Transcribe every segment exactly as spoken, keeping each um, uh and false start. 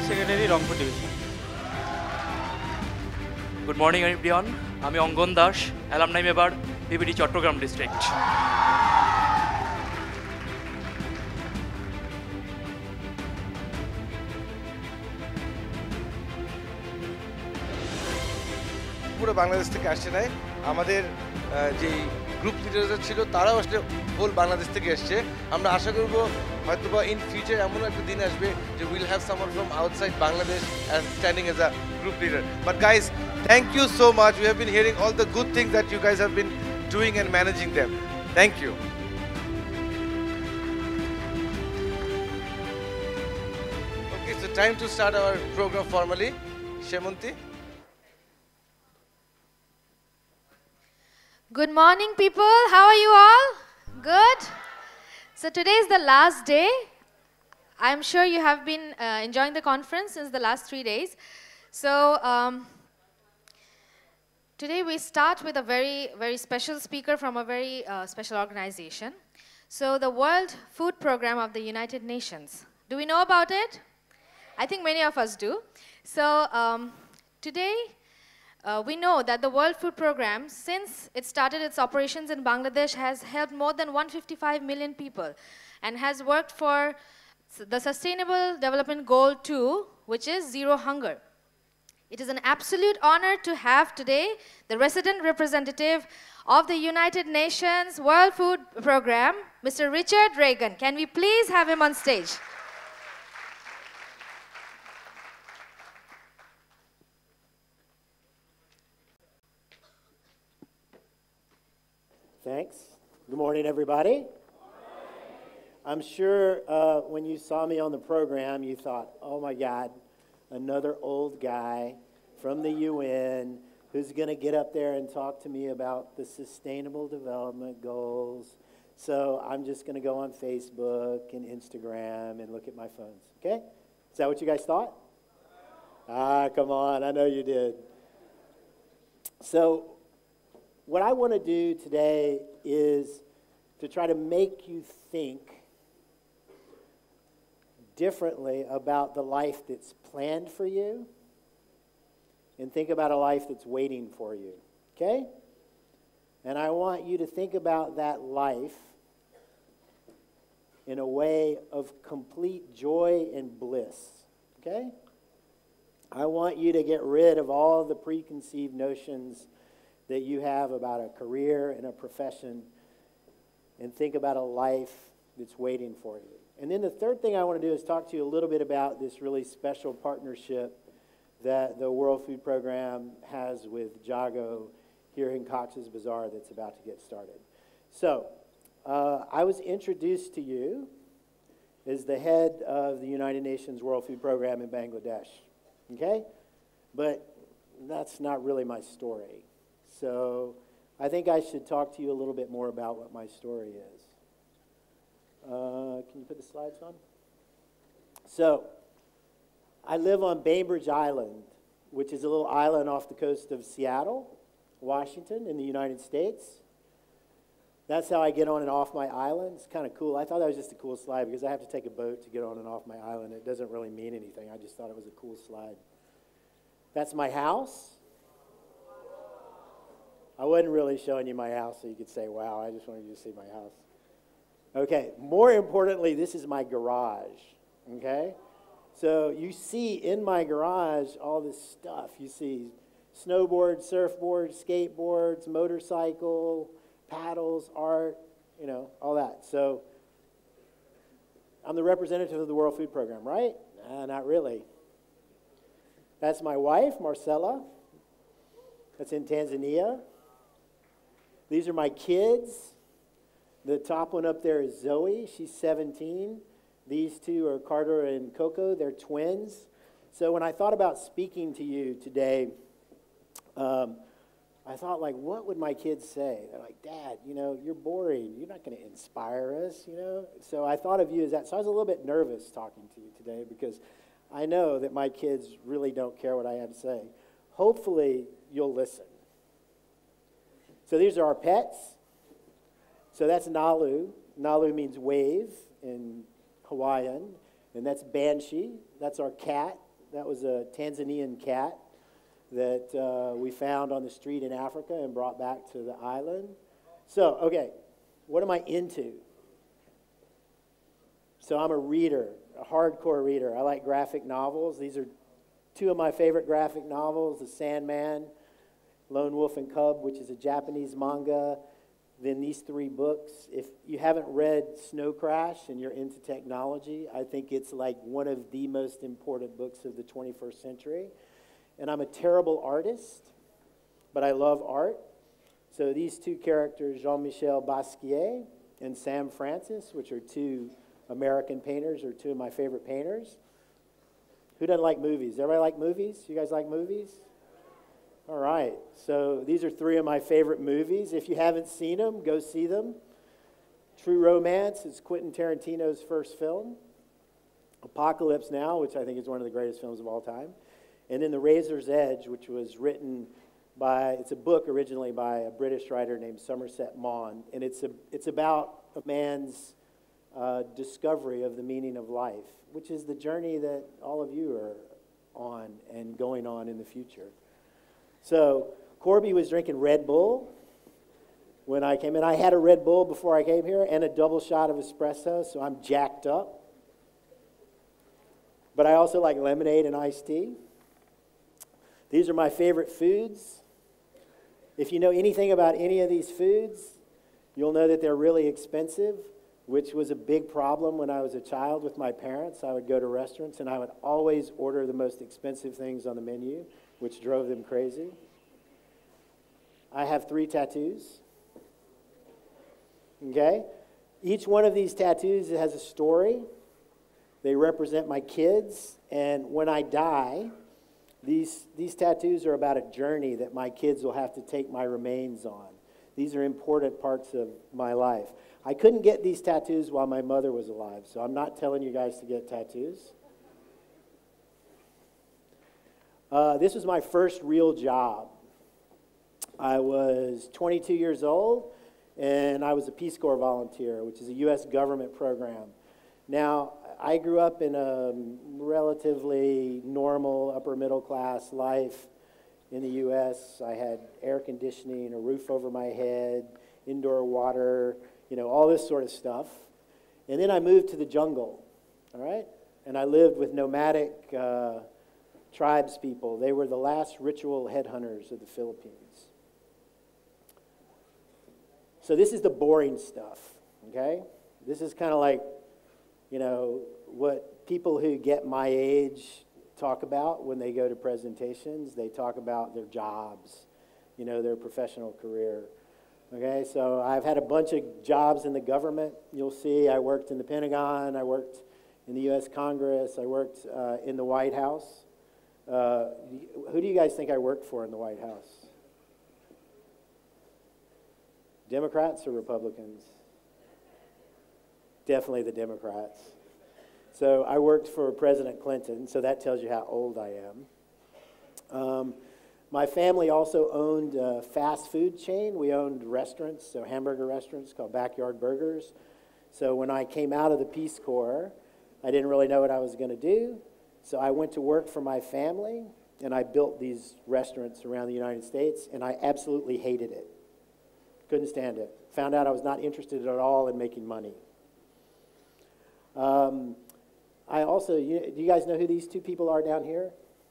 Secretary, Rangpur Division. Good morning, everyone. আমি অঙ্গন Das, alumni member, বিবিডি Chittagong district. পুরো বাংলাদেশ থেকে আসছে নাই, আমাদের যে গ্রুপ লিডাররা ছিল তারাও আসলে হোল বাংলাদেশ থেকে এসছে। আমরা আশা করব হয়তোবা ইন ফিউচার এমন একটা দিন আসবে যে will have someone from outside Bangladesh as standing as a group leader. But guys, thank you so much. We have been hearing all the good things that you guys have been doing and managing them. Thank you. Okay, so time to start our programme formally. Shemonti. Good morning, people. How are you all? Good? So today is the last day. I'm sure you have been uh, enjoying the conference since the last three days. So um, today we start with a very, very special speaker from a very uh, special organization. So the World Food Program of the United Nations. Do we know about it? I think many of us do. So um, today, Uh, we know that the World Food Program, since it started its operations in Bangladesh, has helped more than one hundred fifty-five million people and has worked for the Sustainable Development Goal two, which is zero hunger. It is an absolute honor to have today the resident representative of the United Nations World Food Program, Mister Richard Ragan. Can we please have him on stage? Thanks. Good morning, everybody. I'm sure uh, when you saw me on the program, you thought, oh my God, another old guy from the U N who's going to get up there and talk to me about the Sustainable Development Goals. So I'm just going to go on Facebook and Instagram and look at my phones, okay? Is that what you guys thought? Ah, come on, I know you did. So what I want to do today is to try to make you think differently about the life that's planned for you and think about a life that's waiting for you, okay? And I want you to think about that life in a way of complete joy and bliss, okay? I want you to get rid of all the preconceived notions that you have about a career and a profession and think about a life that's waiting for you. And then the third thing I want to do is talk to you a little bit about this really special partnership that the World Food Program has with JAAGO here in Cox's Bazar that's about to get started. So uh, I was introduced to you as the head of the United Nations World Food Program in Bangladesh, okay? But that's not really my story. So I think I should talk to you a little bit more about what my story is. Uh, can you put the slides on? So I live on Bainbridge Island, which is a little island off the coast of Seattle, Washington, in the United States. That's how I get on and off my island. It's kind of cool. I thought that was just a cool slide because I have to take a boat to get on and off my island. It doesn't really mean anything. I just thought it was a cool slide. That's my house. I wasn't really showing you my house so you could say, wow, I just wanted you to see my house. Okay, more importantly, this is my garage, okay? So you see in my garage all this stuff. You see snowboards, surfboards, skateboards, motorcycle, paddles, art, you know, all that. So I'm the representative of the World Food Program, right? Uh, not really. That's my wife, Marcella. That's in Tanzania. These are my kids. The top one up there is Zoe. She's seventeen. These two are Carter and Coco. They're twins. So when I thought about speaking to you today, um, I thought, like, what would my kids say? They're like, Dad, you know, you're boring. You're not going to inspire us, you know? So I thought of you as that. So I was a little bit nervous talking to you today because I know that my kids really don't care what I have to say. Hopefully, you'll listen. So these are our pets. So that's Nalu. Nalu means wave in Hawaiian. And that's Banshee. That's our cat. That was a Tanzanian cat that uh, we found on the street in Africa and brought back to the island. So, okay, what am I into? So I'm a reader, a hardcore reader. I like graphic novels. These are two of my favorite graphic novels, The Sandman, Lone Wolf and Cub, which is a Japanese manga. Then these three books. If you haven't read Snow Crash and you're into technology, I think it's like one of the most important books of the twenty-first century. And I'm a terrible artist, but I love art. So these two characters, Jean-Michel Basquiat and Sam Francis, which are two American painters, are two of my favorite painters. Who doesn't like movies? Everybody like movies? You guys like movies? All right, so these are three of my favorite movies. If you haven't seen them, go see them. True Romance is Quentin Tarantino's first film. Apocalypse Now, which I think is one of the greatest films of all time. And then The Razor's Edge, which was written by, it's a book originally by a British writer named Somerset Maugham. And it's, a, it's about a man's uh, discovery of the meaning of life, which is the journey that all of you are on and going on in the future. So Corby was drinking Red Bull when I came in. I had a Red Bull before I came here and a double shot of espresso, so I'm jacked up. But I also like lemonade and iced tea. These are my favorite foods. If you know anything about any of these foods, you'll know that they're really expensive, which was a big problem when I was a child with my parents. I would go to restaurants and I would always order the most expensive things on the menu, which drove them crazy. I have three tattoos. Okay? Each one of these tattoos has a story. They represent my kids, and when I die, these, these tattoos are about a journey that my kids will have to take my remains on. These are important parts of my life. I couldn't get these tattoos while my mother was alive, so I'm not telling you guys to get tattoos. Uh, this was my first real job. I was twenty-two years old, and I was a Peace Corps volunteer, which is a U S government program. Now, I grew up in a relatively normal, upper middle class life in the U S. I had air conditioning, a roof over my head, indoor water, you know, all this sort of stuff. And then I moved to the jungle, all right? And I lived with nomadic uh, tribes people. They were the last ritual headhunters of the Philippines. So this is the boring stuff, okay? This is kind of like, you know, what people who get my age talk about when they go to presentations. They talk about their jobs, you know, their professional career. Okay, so I've had a bunch of jobs in the government. You'll see I worked in the Pentagon, I worked in the U S Congress, I worked uh, in the White House. Uh, who do you guys think I worked for in the White House? Democrats or Republicans? Definitely the Democrats. So I worked for President Clinton, so that tells you how old I am. Um, my family also owned a fast food chain. We owned restaurants, so hamburger restaurants called Backyard Burgers. So when I came out of the Peace Corps, I didn't really know what I was going to do. So I went to work for my family, and I built these restaurants around the United States, and I absolutely hated it. Couldn't stand it. Found out I was not interested at all in making money. Um, I also, you, do you guys know who these two people are down here?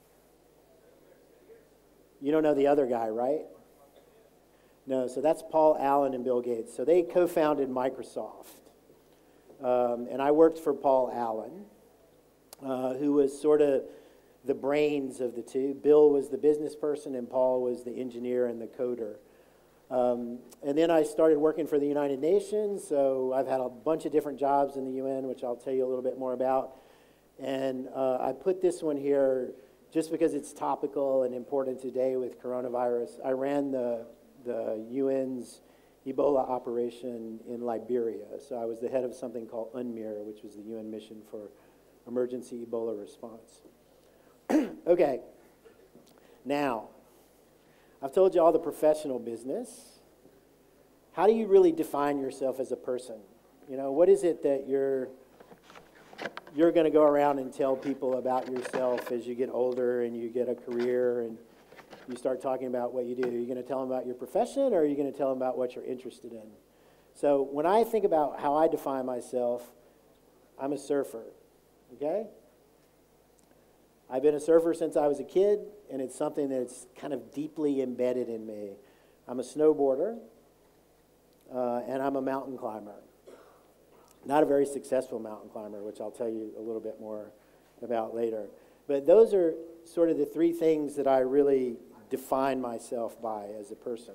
You don't know the other guy, right? No, so that's Paul Allen and Bill Gates. So they co-founded Microsoft. Um, and I worked for Paul Allen, uh, who was sort of the brains of the two. Bill was the business person and Paul was the engineer and the coder. Um, and then I started working for the United Nations, so I've had a bunch of different jobs in the U N, which I'll tell you a little bit more about. And uh, I put this one here just because it's topical and important today with coronavirus. I ran the, the U N's Ebola operation in Liberia. So I was the head of something called UNMIR, which was the U N mission for emergency Ebola response. Okay, now, I've told you all the professional business. How do you really define yourself as a person? You know, what is it that you're, you're going to go around and tell people about yourself as you get older and you get a career and you start talking about what you do. Are you going to tell them about your profession, or are you going to tell them about what you're interested in? So when I think about how I define myself, I'm a surfer, okay? I've been a surfer since I was a kid, and it's something that's kind of deeply embedded in me. I'm a snowboarder, uh, and I'm a mountain climber. Not a very successful mountain climber, which I'll tell you a little bit more about later. But those are sort of the three things that I really define myself by as a person.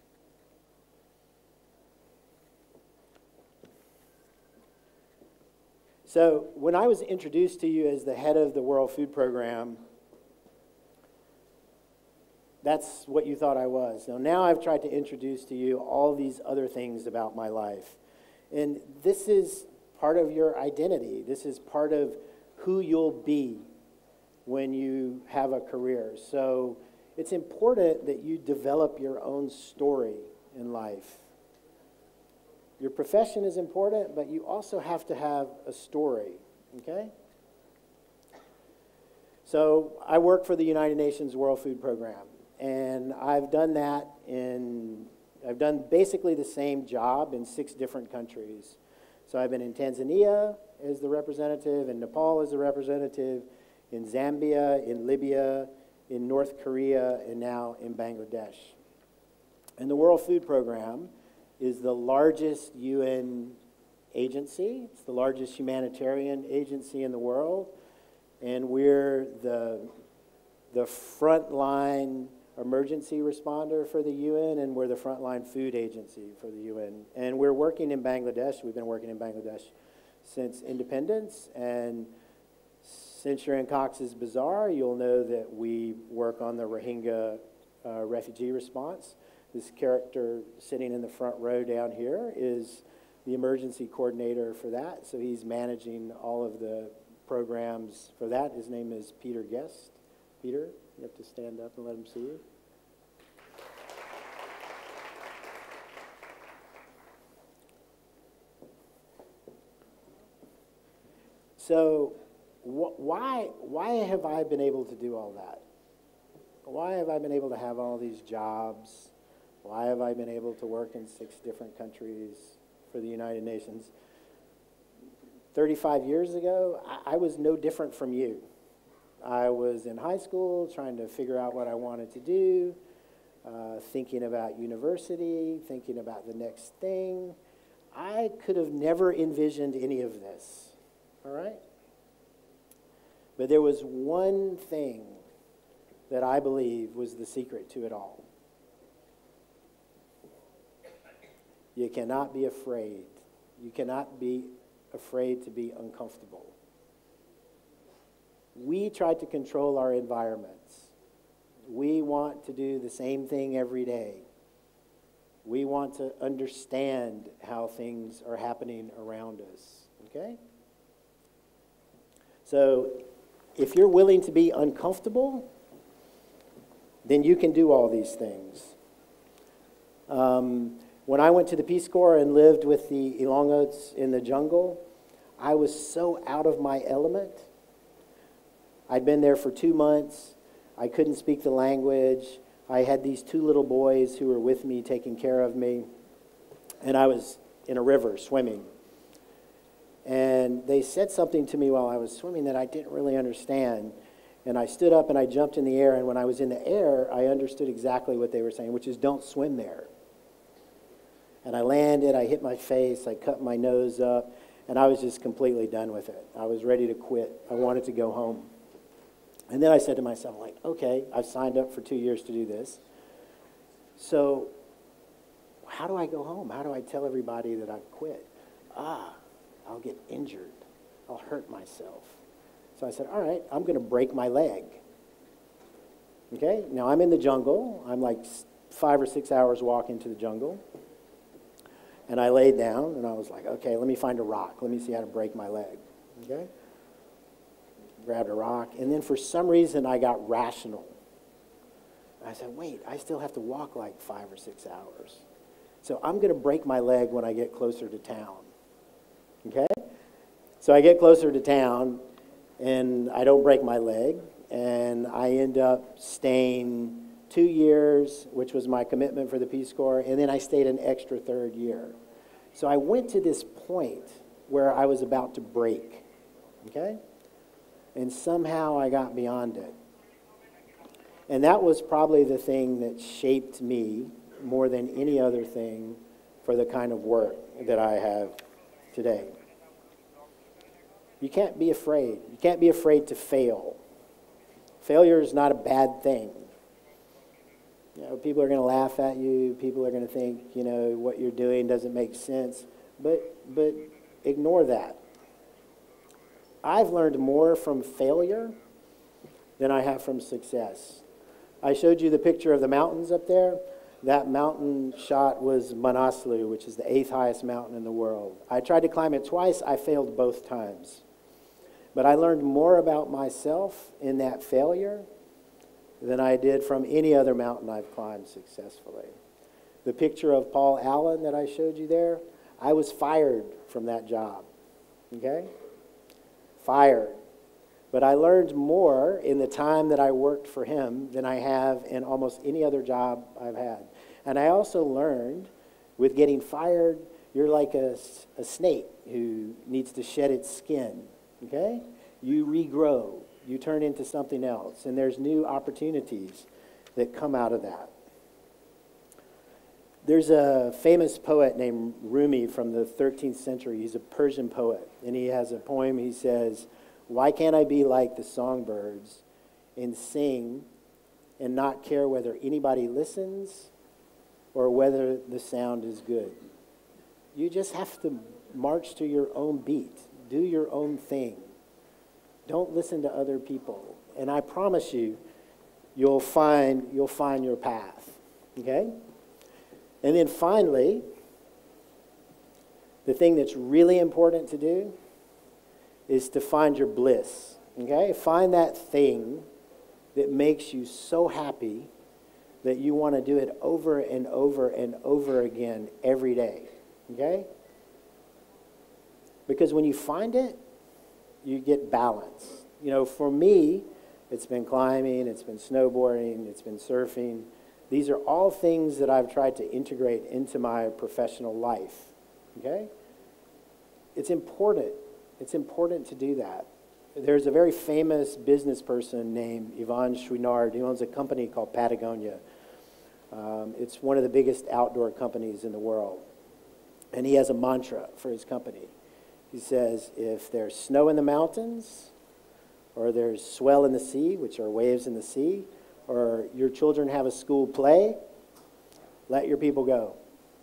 So when I was introduced to you as the head of the World Food Program, that's what you thought I was. Now, now I've tried to introduce to you all these other things about my life. And this is part of your identity. This is part of who you'll be when you have a career. So it's important that you develop your own story in life. Your profession is important, but you also have to have a story, okay? So I work for the United Nations World Food Program, and I've done that in, I've done basically the same job in six different countries. So I've been in Tanzania as the representative, in Nepal as the representative, in Zambia, in Libya, in North Korea, and now in Bangladesh. And the World Food Program is the largest U N agency. It's the largest humanitarian agency in the world. And we're the, the frontline emergency responder for the U N, and we're the frontline food agency for the U N. And we're working in Bangladesh. We've been working in Bangladesh since independence. And since you're in Cox's Bazar, you'll know that we work on the Rohingya uh, refugee response. This character sitting in the front row down here is the emergency coordinator for that. So he's managing all of the programs for that. His name is Peter Guest. Peter, you have to stand up and let him see you. So wh why, why have I been able to do all that? Why have I been able to have all these jobs? Why have I been able to work in six different countries for the United Nations? thirty-five years ago, I, I was no different from you. I was in high school trying to figure out what I wanted to do, uh, thinking about university, thinking about the next thing. I could have never envisioned any of this, all right? But there was one thing that I believe was the secret to it all. You cannot be afraid. You cannot be afraid to be uncomfortable. We try to control our environments. We want to do the same thing every day. We want to understand how things are happening around us, okay? So if you're willing to be uncomfortable, then you can do all these things. Um, When I went to the Peace Corps and lived with the Ilongots in the jungle, I was so out of my element. I'd been there for two months. I couldn't speak the language. I had these two little boys who were with me taking care of me. And I was in a river swimming. And they said something to me while I was swimming that I didn't really understand. And I stood up and I jumped in the air. And when I was in the air, I understood exactly what they were saying, which is don't swim there. And I landed, I hit my face, I cut my nose up, and I was just completely done with it. I was ready to quit. I wanted to go home. And then I said to myself, like, okay, I've signed up for two years to do this. So how do I go home? How do I tell everybody that I've quit? Ah, I'll get injured. I'll hurt myself. So I said, all right, I'm going to break my leg. Okay, now I'm in the jungle. I'm like five or six hours walk into the jungle. And I laid down, and I was like, okay, let me find a rock. Let me see how to break my leg, okay? Grabbed a rock, and then for some reason, I got rational. I said, wait, I still have to walk like five or six hours. So I'm going to break my leg when I get closer to town, okay? So I get closer to town, and I don't break my leg, and I end up staying two years, which was my commitment for the Peace Corps, and then I stayed an extra third year. So I went to this point where I was about to break, okay? And somehow I got beyond it. And that was probably the thing that shaped me more than any other thing for the kind of work that I have today. You can't be afraid. You can't be afraid to fail. Failure is not a bad thing. You know, people are going to laugh at you. People are going to think, you know, what you're doing doesn't make sense. But, but ignore that. I've learned more from failure than I have from success. I showed you the picture of the mountains up there. That mountain shot was Manaslu, which is the eighth highest mountain in the world. I tried to climb it twice. I failed both times. But I learned more about myself in that failure than I did from any other mountain I've climbed successfully. The picture of Paul Allen that I showed you there, I was fired from that job, okay? Fired. But I learned more in the time that I worked for him than I have in almost any other job I've had. And I also learned with getting fired, you're like a, a snake who needs to shed its skin, okay? You regrow. You turn into something else, and there's new opportunities that come out of that. There's a famous poet named Rumi from the thirteenth century. He's a Persian poet, and he has a poem. He says, "Why can't I be like the songbirds and sing and not care whether anybody listens or whether the sound is good?" You just have to march to your own beat. Do your own thing. Don't listen to other people. And I promise you, you'll find, you'll find your path, okay? And then finally, the thing that's really important to do is to find your bliss, okay? Find that thing that makes you so happy that you want to do it over and over and over again every day, okay? Because when you find it, you get balance. You know, for me, it's been climbing, it's been snowboarding, it's been surfing. These are all things that I've tried to integrate into my professional life, okay? It's important. It's important to do that. There's a very famous business person named Yvon Chouinard. He owns a company called Patagonia. Um, it's one of the biggest outdoor companies in the world. And he has a mantra for his company. He says, if there's snow in the mountains, or there's swell in the sea, which are waves in the sea, or your children have a school play, let your people go.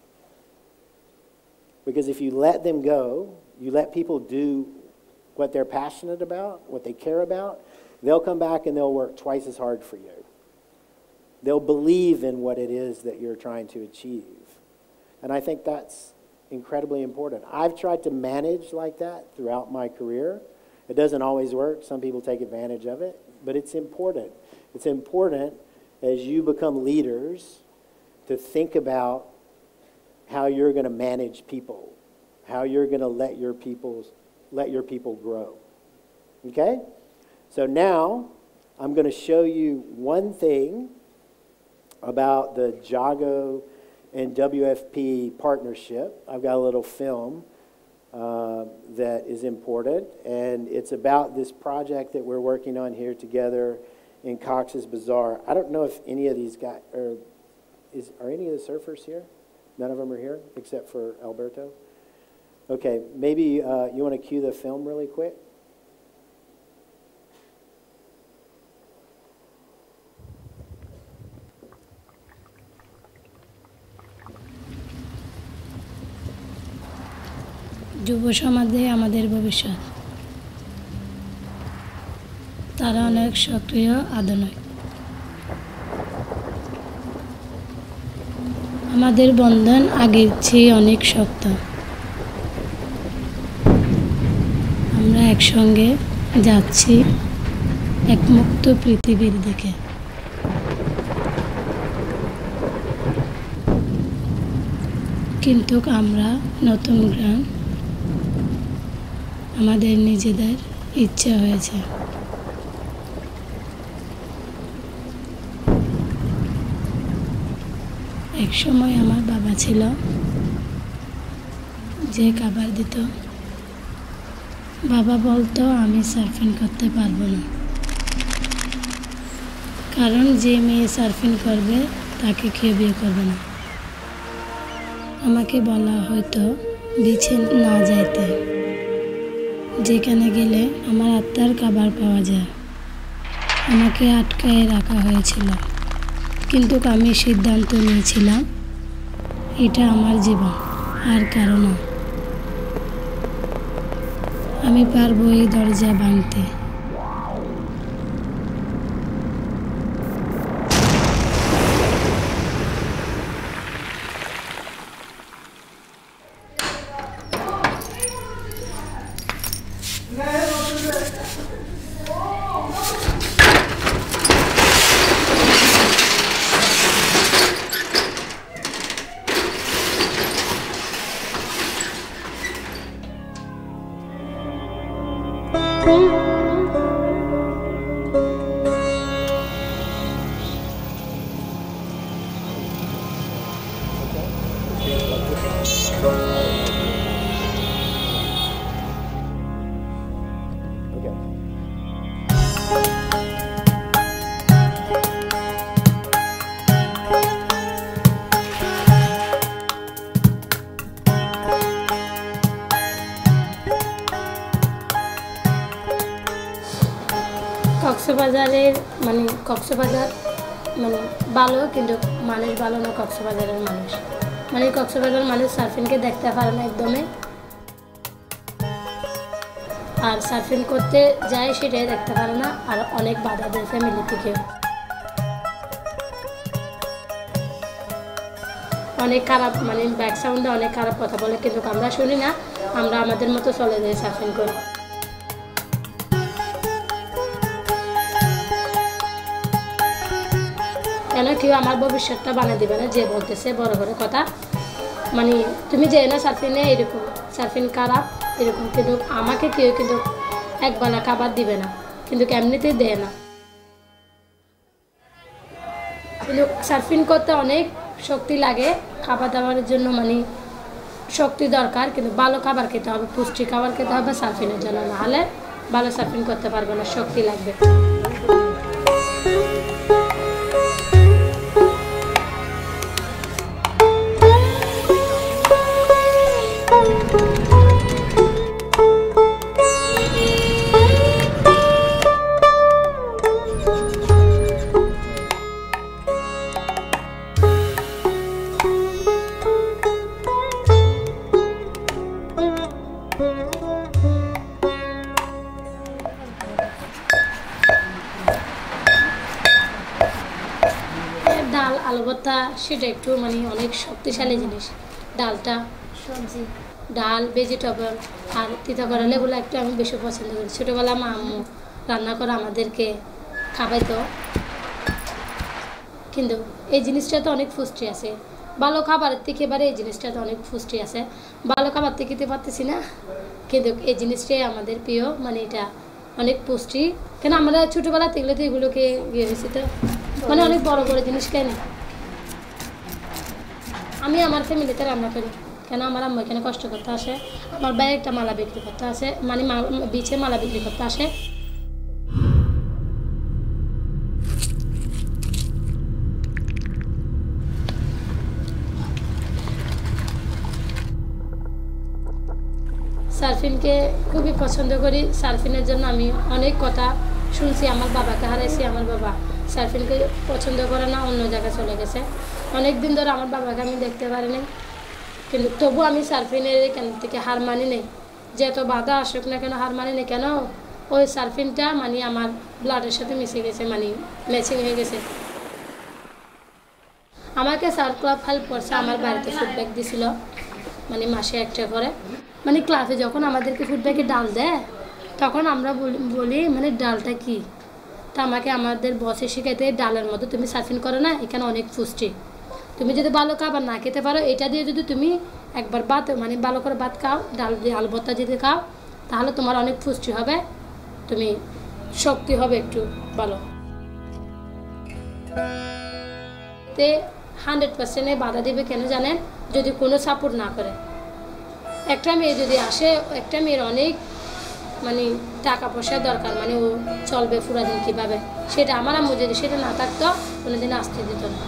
Because if you let them go, you let people do what they're passionate about, what they care about, they'll come back and they'll work twice as hard for you. They'll believe in what it is that you're trying to achieve. And I think that's incredibly important. I've tried to manage like that throughout my career. It doesn't always work. Some people take advantage of it, but it's important. It's important as you become leaders to think about how you're going to manage people, how you're going to let your people let your people grow. Okay? So now I'm going to show you one thing about the JAAGO and W F P partnership. I've got a little film uh, that is important, and it's about this project that we're working on here together in Cox's Bazar. I don't know if any of these guys, are, is, are any of the surfers here? None of them are here, except for Alberto? Okay, maybe uh, you want to cue the film really quick? যুব সমাজে আমাদের ভবিষ্যৎ তারা অনেক সক্রিয় আধুনিক আমাদের বন্ধন আগের চেয়ে অনেক শক্ত আমরা একসঙ্গে যাচ্ছি এক মুক্ত পৃথিবীর দিকে কিন্তু আমরা নতুন গ্রাম আমাদের নিজেদের ইচ্ছা হয়েছে। এক সময় আমার বাবা ছিল, যে খাবার দিত, বাবা বলতো আমি সার্ফিং করতে পারবো না, কারণ যে মেয়ে সার্ফিং করবে তাকে কেউ বিয়ে করবে না। আমাকে বলা হয়তো বিছে না যাইতে, যেখানে গেলে আমার আত্মার খাবার পাওয়া যায়। আমাকে আটকায় রাখা হয়েছিল, কিন্তু আমি সিদ্ধান্ত নিয়েছিলাম এটা আমার জীবন, আর কারণ আমি পারবো এই দরজা ভাঙতে। কক্সবাজারের মানে কক্সবাজার মানে ভালো, কিন্তু মানুষ ভালো না। কক্সবাজারের মানুষ মানে কক্সবাজার মানুষ সার্ফিংকে দেখতে পারে না একদমই, আর সার্ফিং করতে যায় সেটাই দেখতে পারে না, আর অনেক বাধা দেয় ফ্যামিলি থেকে। অনেক খারাপ মানে ব্যাক সাউন্ডে অনেক খারাপ কথা বলে, কিন্তু আমরা শুনি না, আমরা আমাদের মতো চলে যাই সার্ফিং করে। কেন কেউ আমার ভবিষ্যৎটা বানিয়ে দেবে না, যে বলতেছে বড় বড় কথা, মানে তুমি যে না সার্ফিংয়ে এরকম সার্ফিং খারাপ এরকম, কিন্তু আমাকে কেউ কিন্তু একবেলা খাবার দিবে না, কিন্তু এমনিতেই দেয় না। কিন্তু সার্ফিং করতে অনেক শক্তি লাগে, খাবার দাবারের জন্য মানে শক্তি দরকার, কিন্তু ভালো খাবার খেতে হবে, পুষ্টি খাবার খেতে হবে সার্ফিংয়ের জন্য, নাহলে ভালো সার্ফিং করতে পারবে না, শক্তি লাগবে। ডাল আলু ভর্তা সেটা একটু মানে অনেক শক্তিশালী জিনিস। ডালটা সবজি ডাল ভেজিটেবল আর তিতা করালে এগুলো একটু আমি বেশি পছন্দ করি। ছোটোবেলা মা আম্মু রান্না করে আমাদেরকে খাওয়াইতো, কিন্তু এই জিনিসটা তো অনেক পুষ্টি আছে, ভালো খাবারের থেকে এবারে এই জিনিসটা তো অনেক পুষ্টি আছে। ভালো খাবার থেকে খেতে পারতেছি না, কিন্তু এই জিনিসটাই আমাদের প্রিয়, মানে এটা অনেক পুষ্টি। কেন আমরা ছোটোবেলা থেকে তো এগুলোকে ইয়ে হয়েছি, তো মানে অনেক বড় বড় জিনিস কেন। আমি আমার ফ্যামিলিতে রান্না করি, কেন আমার আম্মু এখানে কষ্ট করতে আসে, আমার ভাই একটা মালা বিক্রি করতে আসে, মানে বিচে মালা বিক্রি করতে আসে। সার্ফিংকে খুবই পছন্দ করি। সার্ফিংয়ের জন্য আমি অনেক কথা শুনছি, আমার বাবাকে হারাইছি, আমার বাবা সার্ফিংকে পছন্দ করে না, অন্য জায়গায় চলে গেছে। অনেক দিন ধরে আমার বাবাকে আমি দেখতে পারিনি, কিন্তু তবু আমি সার্ফিংয়ের এখান থেকে হার মানি নেই, যত বাধা আসুক না কেন হার মানি নেই। কেন ওই সার্ফিংটা মানে আমার ব্লাডের সাথে মিশে গেছে, মানে ম্যাচিং হয়ে গেছে। আমাকে সার্ফ ক্লাব হেল্প করছে, আমার বাড়িতে ফুডব্যাগ দিছিল, মানে মাসে একটা করে। মানে ক্লাসে যখন আমাদেরকে ফুডব্যাগে ডাল দেয় তখন আমরা বলি মানে ডালটা কি, তা আমাকে আমাদের বসে শিখাইতে ডালের মধ্যে তুমি সার্ফিং করো না, এখানে অনেক পুষ্টি, তুমি যদি ভালো খাবার না খেতে পারো এটা দিয়ে যদি তুমি একবার ভাত মানে ভালো করে ভাত খাও, ডাল দিয়ে আলু ভর্তা যদি খাও তাহলে তোমার অনেক পুষ্টি হবে, তুমি শক্তি হবে একটু ভালো। তে হান্ড্রেড পার্সেন্টে বাধা দিবে কেন জানেন? যদি কোনো সাপোর্ট না করে। একটা মেয়ে যদি আসে, একটা মেয়ের অনেক মানে টাকা পয়সা দরকার, মানে ও চলবে পুরা দিন কীভাবে, সেটা আমার আম্মু যদি সেটা না থাকতো কোনোদিন আসতে দিত না।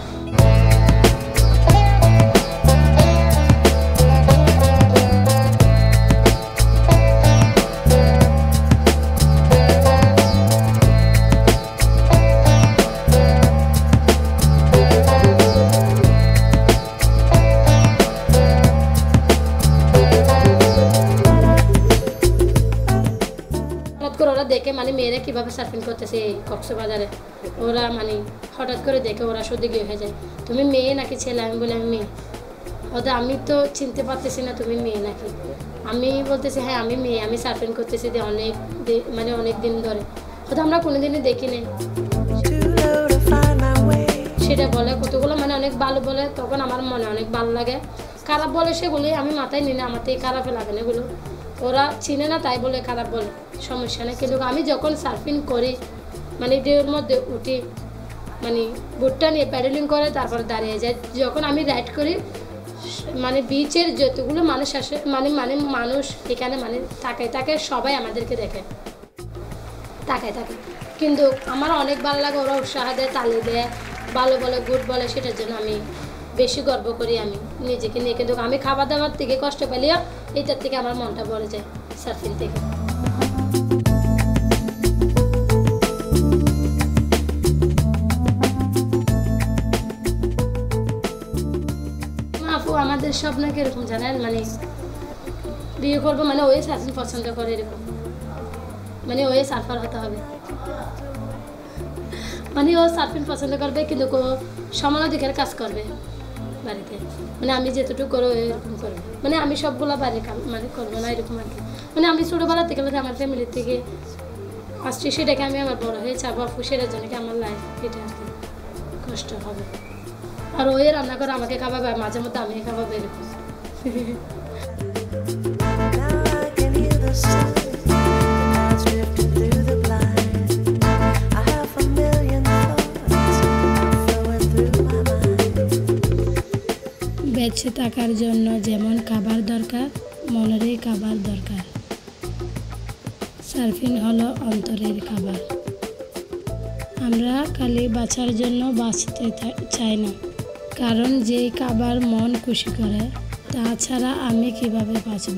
দেখে মানে মেয়েরা কীভাবে সার্ফিং করতেছে এই কক্সবাজারে, ওরা মানে হঠাৎ করে দেখে ওরা সদিগ্ধ হয়ে যায়, তুমি মেয়ে নাকি ছেলে? আমি বলি আমি মেয়ে। ওদের আমি তো চিনতে পারতেছি না তুমি মেয়ে নাকি। আমি বলতেছি হ্যাঁ আমি মেয়ে, আমি সার্ফিং করতেছি যে অনেক মানে অনেক দিন ধরে, ওটা আমরা কোনোদিনই দেখি নাই। সেটা বলে কতগুলো মানে অনেক ভালো বলে, তখন আমার মনে অনেক ভালো লাগে। খারাপ বলে সেগুলি আমি মাথায় নিই না, আমার থেকে খারাপে লাগে না এগুলো, ওরা চিনে না তাই বলে খারাপ বলে, সমস্যা নেই। কিন্তু আমি যখন সার্ফিং করি মানে ঢেউর মধ্যে উঠি, মানে বুটটা নিয়ে প্যাডেলিং করে তারপর দাঁড়িয়ে যায়, যখন আমি রাইড করি মানে বিচের যতগুলো মানুষ আসে মানে মানে মানুষ এখানে মানে তাকায় তাকায় সবাই আমাদেরকে দেখে তাকায় থাকে, কিন্তু আমার অনেক ভালো লাগে, ওরা উৎসাহ দেয়, তালি দেয়, ভালো বলে, গুড বলে, সেটার জন্য আমি বেশি গর্ব করি আমি নিজেকে নিয়ে। কিন্তু আমি খাবার দাবার থেকে কষ্ট পেলেও এইটার থেকে আমার মনটা ভরে যায় সার্ফিং থেকে। আপু আমাদের স্বপ্ন কিরকম জানেন? মানে বিয়ে করবো মানে ওই সার্ফিং পছন্দ করে এরকম, মানে ওই সার্ফার হতে হবে, মানে ও সার্ফিং পছন্দ করবে কিন্তু সমানাধিকার কাজ করবে বাড়িতে, মানে আমি যেতটুকু করো এরকম করবো, মানে আমি সবগুলো বাড়ির কাম মানে করবো না এরকম আর কি। মানে আমি ছোটোবেলা থেকে আমার ফ্যামিলির থেকে আসছি, সেটাকে আমি আমার বড় হয়ে যাবো আপু, সেটার জন্য কি আমার লাইফ এটা আর কি কষ্ট হবে। আর ওই রান্না করে আমাকে খাওয়াবে, মাঝে মধ্যে আমি খাওয়াবো এরকম। বেঁচে থাকার জন্য যেমন খাবার দরকার, মনেরই খাবার দরকার। সার্ফিং হলো অন্তরের খাবার। আমরা খালি বাঁচার জন্য বাঁচতে চাই না, কারণ যেই খাবার মন খুশি করে তাছাড়া আমি কিভাবে বাঁচব।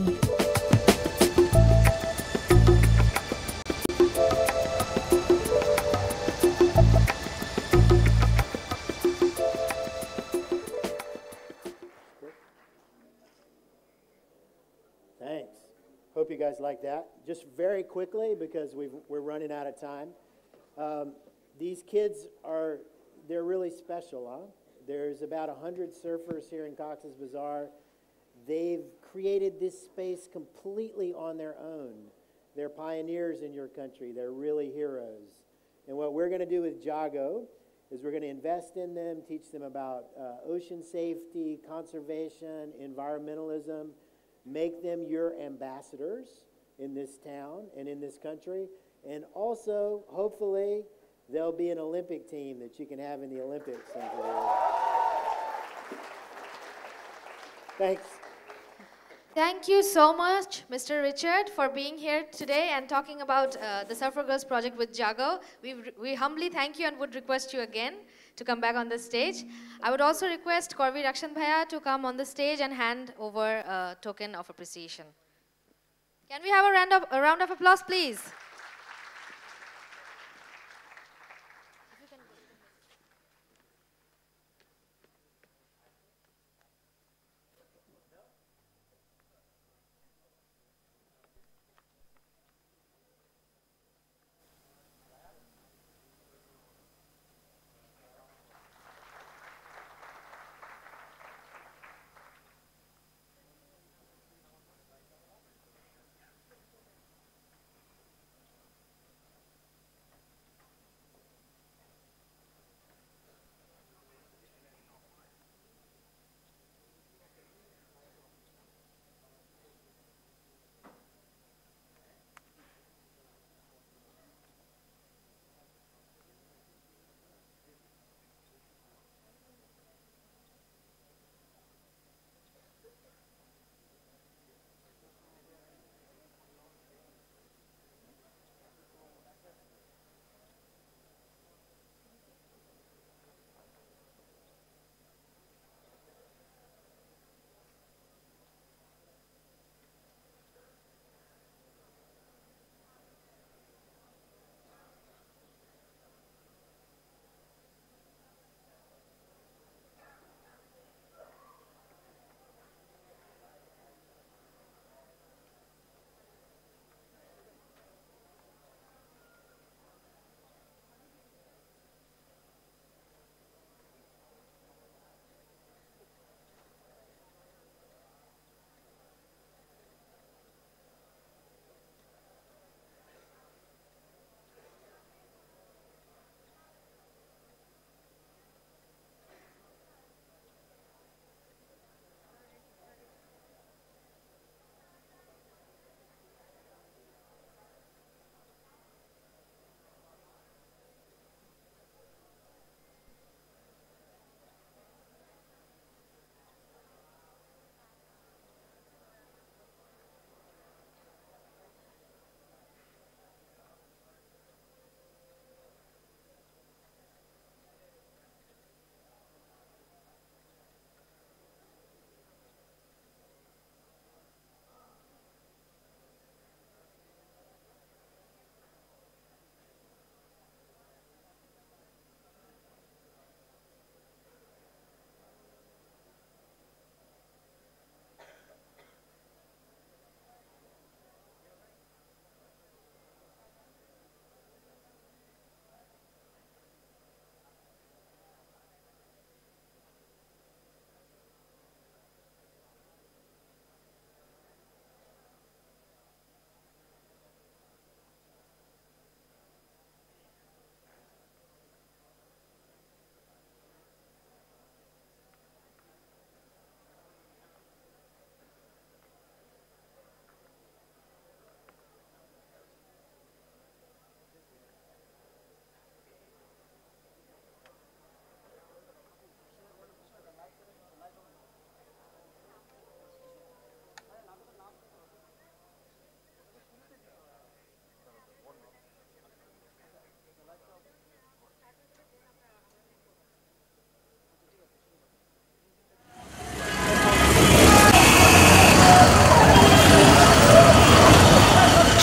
Thanks. Hope you guys like that. Just very quickly, because we've, we're running out of time. Um, these kids are, they're really special, huh? There's about one hundred surfers here in Cox's Bazar. They've created this space completely on their own. They're pioneers in your country. They're really heroes. And what we're going to do with JAAGO is we're going to invest in them, teach them about uh, ocean safety, conservation, environmentalism, make them your ambassadors in this town and in this country. And also, hopefully, there'll be an Olympic team that you can have in the Olympics. Thanks. Thank you so much, Mister Richard, for being here today and talking about uh, the Surfer Girls project with JAAGO. We, we humbly thank you and would request you again to come back on the stage. I would also request Korvi Rakshan Bhaiya to come on the stage and hand over a token of appreciation. Can we have a round of, a round of applause, please?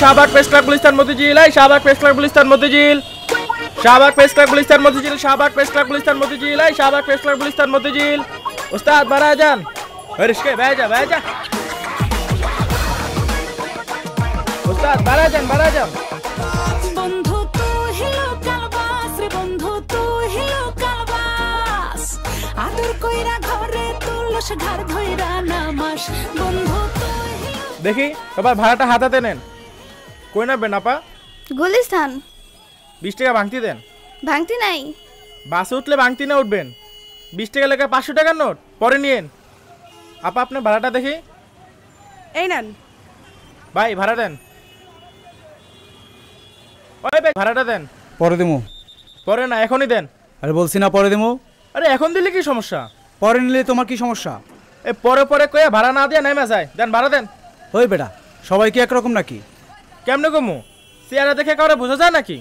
Shahbag press club Gulistan Motijheel এই Shahbag press club Gulistan Motijheel Shahbag press club Gulistan Motijheel Shahbag press club Gulistan Motijheel এই Shahbag press club Gulistan Motijheel উস্তাদ বাড়া যান রিস্কে বেজা যা বেজা যা উস্তাদ বাড়া যান বাড়া যান বন্ধু তুই লোকাল বাস রে বন্ধু তুই লোকাল বাস আদর কইরা ঘরে তুলস ঘর ধইরা নামাস বন্ধু তুই দেখি সবাই ভাড়াটা হাতাতে নেন কই নাবেন আপা গুলিস্তান বিশ টাকা ভাঙতি দেন ভাঙতি নাই বাসে উঠলে ভাঙতি না উঠবেন বিশ টাকা লেখা পাঁচশো টাকার নোট পরে নিয়েন আপা আপনার ভাড়াটা দেখি এই নেন ভাই ভাড়া দেন ওই ভাই ভাড়াটা দেন পরে দেবো পরে না এখনই দেন আরে বলছি না পরে দেবো আরে এখন দিলে কি সমস্যা পরে নিলে তোমার কি সমস্যা এ পরে পরে কয়ে ভাড়া না দিয়ে নেমে যায় দেন ভাড়া দেন ওই বেটা সবাই কি একরকম নাকি কেমনে কমু চেয়ারা দেখে কাউরে বোঝা যায় নাকি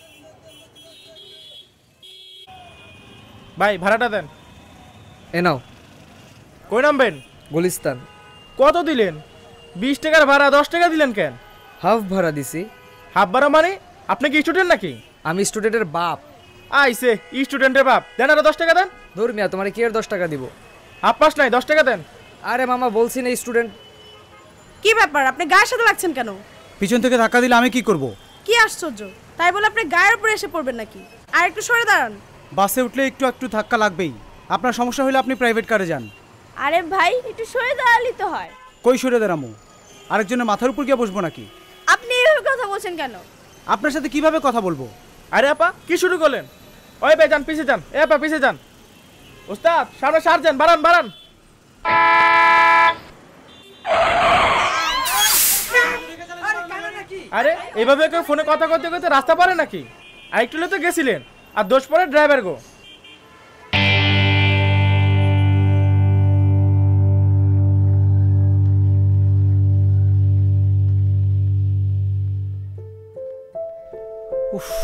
ভাই ভাড়াটা দেন এ নাও কই নামবেন গুলিস্তান কত দিলেন বিশ টাকার ভাড়া দশ টাকা দিলেন কেন হাফ ভাড়া দিছি হাফ ভাড়া মানে আপনি কি স্টুডেন্ট নাকি আমি স্টুডেন্টের বাপ আইসে স্টুডেন্টের বাপ দেন আরো দশ টাকা দেন ধর মিয়া তোমার কি আর দশ টাকা দিব হাফ পাস নাই দশ টাকা দেন আরে মামা বলছি না স্টুডেন্ট কি ব্যাপার আপনি গায়ের সাথে লাগছেন কেন পিছন থেকে ধাক্কা দিলে আমি কি করব কি আশ্চর্য তাই বলে আপনি গায়ের উপরে এসে পড়বেন নাকি আর একটু সরে দাঁড়ান বাসে উঠলে একটু একটু ধাক্কা লাগবেই আপনার সমস্যা হলে আপনি প্রাইভেট কারে যান আরে ভাই একটু সরে দাঁড়ালি তো হয় কই সরে দাঁড়ামো আরেকজনের মাথার উপর গিয়ে বসবো নাকি আপনি এইভাবে কথা বলছেন কেন আপনার সাথে কিভাবে কথা বলবো আরে আপা কি শুরু করলেন ওই ভাই যান পিছে যান এ আপা পিছে যান ওস্তাদ সামনে সার যান বাড়ান বাড়ান আরে এইভাবে কেউ ফোনে কথা করতে করতে রাস্তা পারে নাকি আরেকটু তো গেছিলেন আর দোষ পরে ড্রাইভার গো উফ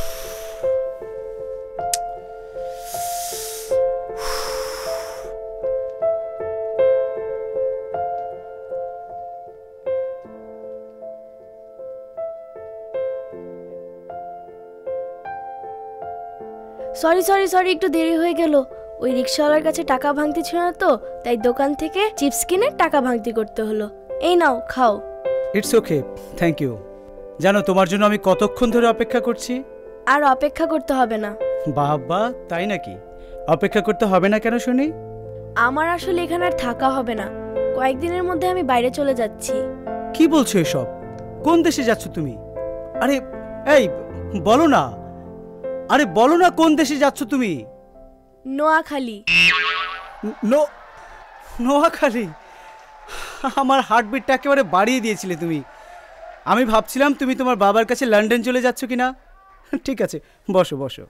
সরি সরি সরি একটু দেরি হয়ে গেল ওই রিকশাওয়ালার কাছে টাকা ভাঙতি ছিল না তো তাই দোকান থেকে চিপস কিনে টাকা ভাঙতি করতে হলো এই নাও খাও ইটস ওকে থ্যাংক ইউ জানো তোমার জন্য আমি কতক্ষণ ধরে অপেক্ষা করছি আর অপেক্ষা করতে হবে না বাবা তাই নাকি অপেক্ষা করতে হবে না কেন শুনি আমার আসলে এখানে আর থাকা হবে না কয়েকদিনের মধ্যে আমি বাইরে চলে যাচ্ছি কি বলছো এসব কোন দেশে যাচ্ছ তুমি আরে এই বলো না আরে বলো না কোন দেশে যাচ্ছ তুমি নোয়াখালী নো নোয়াখালী আমার হার্টবিটটা একেবারে বাড়িয়ে দিয়েছিলে তুমি আমি ভাবছিলাম তুমি তোমার বাবার কাছে লন্ডন চলে যাচ্ছ কিনা ঠিক আছে বসো বসো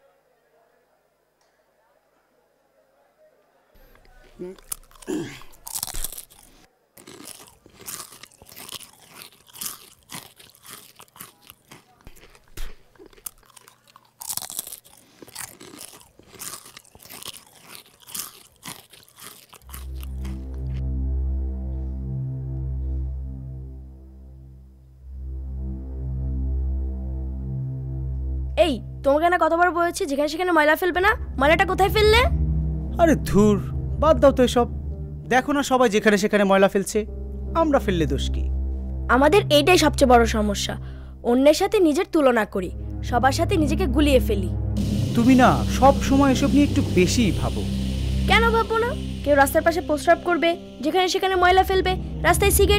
এই তোমাকে না কতবার বলেছি যেখানে সেখানে ময়লা ফেলবে না ময়লাটা কোথায় ফেললে আরে ধুর বাদ দাও তো এসব দেখো না সবাই যেখানে সেখানে ময়লা ফেলছে আমরা ফেললে দোষ কি আমাদের এইটাই সবচেয়ে বড় সমস্যা অন্যের সাথে নিজের তুলনা করি সবার সাথে নিজেকে গুলিয়ে ফেলি তুমি না সব সময় এসব নিয়ে একটু বেশিই ভাবো কেন ভাববো না কেউ রাস্তার পাশে প্রস্রাব করবে যেখানে সেখানে ময়লা ফেলবে রাস্তায় সিগারেট